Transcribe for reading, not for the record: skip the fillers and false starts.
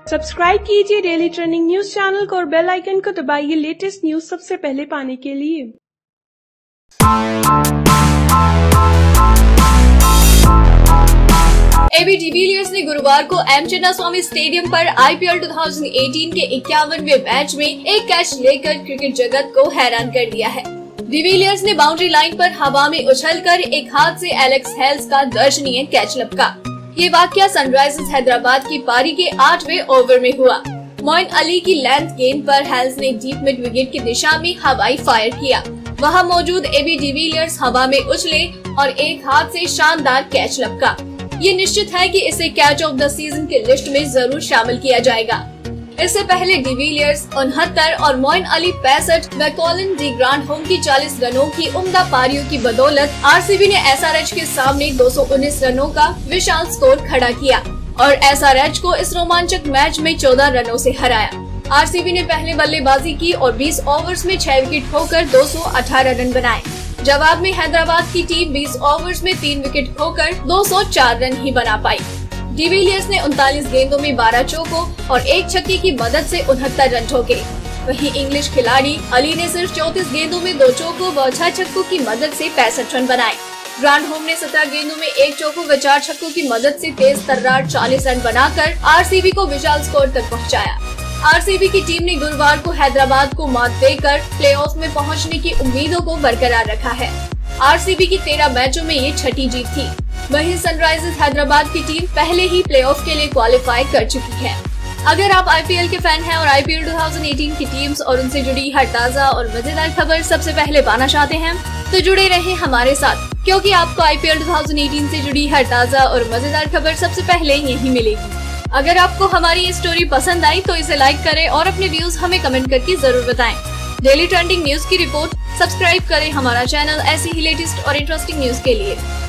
Subscribe कीजिए daily trending news channel को और बेल आइकन को दबाइए लेटेस्ट न्यूज सबसे पहले पाने के लिए। एबी डिविलियर्स ने गुरुवार को एम चिन्नास्वामी स्टेडियम पर आईपीएल 2018 के 51वें मैच में एक कैच लेकर क्रिकेट जगत को हैरान कर दिया है। डिविलियर्स ने बाउंड्री लाइन पर हवा में उछलकर एक हाथ से एलेक्स हेल्स का दर्शनीय कैच लपका। ये वाकया सनराइजर्स हैदराबाद की पारी के 8वें ओवर में हुआ। मोइन अली की लेंथ गेंद पर हेल्स ने डीप मिड विकेट की दिशा में हवाई फायर किया। वहां मौजूद एबी डिविलियर्स हवा में उछले और एक हाथ से शानदार कैच लपका। ये निश्चित है कि इसे कैच ऑफ द सीजन की लिस्ट में जरूर शामिल किया जाएगा। इससे पहले डिविलियर्स 69 और मोइन अली 65 व कॉलिन डी ग्रांडहोम की 40 रनों की उम्दा पारियों की बदौलत आरसीबी ने एसआरएच के सामने 219 रनों का विशाल स्कोर खड़ा किया और एसआरएच को इस रोमांचक मैच में 14 रनों से हराया। आरसीबी ने पहले बल्लेबाजी की और 20 ओवर्स में 6 विकेट खोकर 218 रन बनाए। जवाब में हैदराबाद की टीम 20 ओवर्स में 3 विकेट खोकर 204 रन ही बना पाई। डिविलियर्स ने 39 गेंदों में 12 चौकों और 1 छक्के की मदद से 69 रन ठोके। वहीं इंग्लिश खिलाड़ी अली ने सिर्फ 34 गेंदों में 2 चौकों व 6 छक्कों की मदद से 65 रन बनाए। ग्रांडहोम ने 17 गेंदों में 1 चौकों व 4 छक्कों की मदद से तेज तर्रार 40 रन बनाकर आरसीबी को विशाल स्कोर तक पहुंचाया। आरसीबी की टीम ने गुरुवार को हैदराबाद को मात देकर प्लेऑफ में पहुंचने की उम्मीदों को बरकरार रखा है। आरसीबी की 13 मैचों में ये छठी जीत थी। वहीं सनराइजर्स हैदराबाद की टीम पहले ही प्लेऑफ के लिए क्वालिफाई कर चुकी है। अगर आप आईपीएल के फैन हैं और आईपीएल 2018 की टीम्स और उनसे जुड़ी हर ताज़ा और मजेदार खबर सबसे पहले पाना चाहते हैं तो जुड़े रहें हमारे साथ, क्योंकि आपको आईपीएल 2018 से जुड़ी हर ताज़ा और मजेदार खबर सबसे पहले यहीं मिलेगी। अगर आपको हमारी ये स्टोरी पसंद आई तो इसे लाइक करें और अपने व्यूज हमें कमेंट करके जरूर बताएं। डेली ट्रेंडिंग न्यूज की रिपोर्ट सब्सक्राइब करें हमारा चैनल ऐसी ही लेटेस्ट और इंटरेस्टिंग न्यूज के लिए।